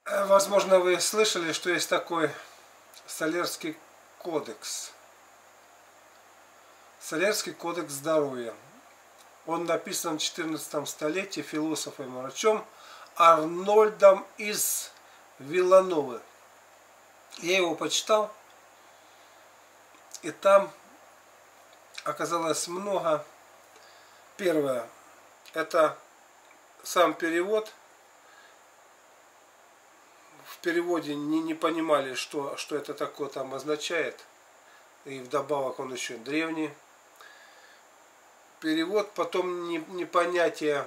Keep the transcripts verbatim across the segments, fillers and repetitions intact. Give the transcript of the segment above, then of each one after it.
Возможно, вы слышали, что есть такой Солерский кодекс. Солерский кодекс здоровья. Он написан в четырнадцатом столетии философом и врачом Арнольдом из Виллановы. Я его почитал, и там оказалось много. Первое, это сам перевод. В переводе не, не понимали, что, что это такое там означает. И вдобавок он еще древний. Перевод, потом не, непонятие,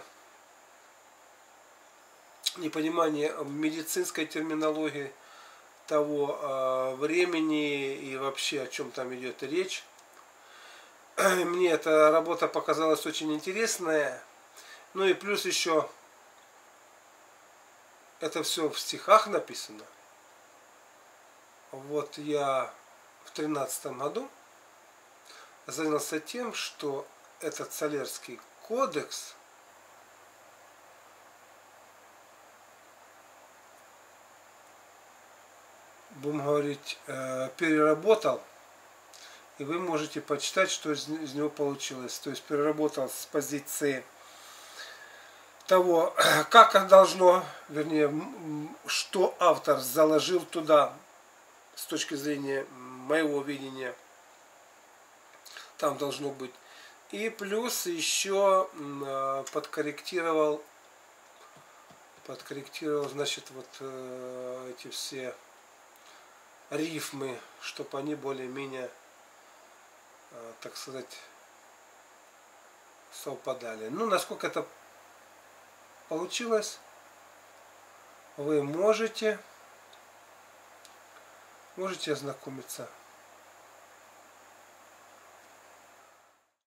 непонимание медицинской терминологии того э, времени и вообще о чем там идет речь. Мне эта работа показалась очень интересная. Ну и плюс еще это все в стихах написано. Вот я в тринадцатом году занялся тем, что этот Солерский кодекс будем говорить, переработал, и вы можете почитать, что из него получилось. То есть переработал с позиции того, как должно, вернее, что автор заложил туда с точки зрения моего видения, там должно быть. И плюс еще подкорректировал, подкорректировал, значит, вот эти все рифмы, чтобы они более-менее, так сказать, совпадали. Ну, насколько это получилось, вы можете, можете ознакомиться.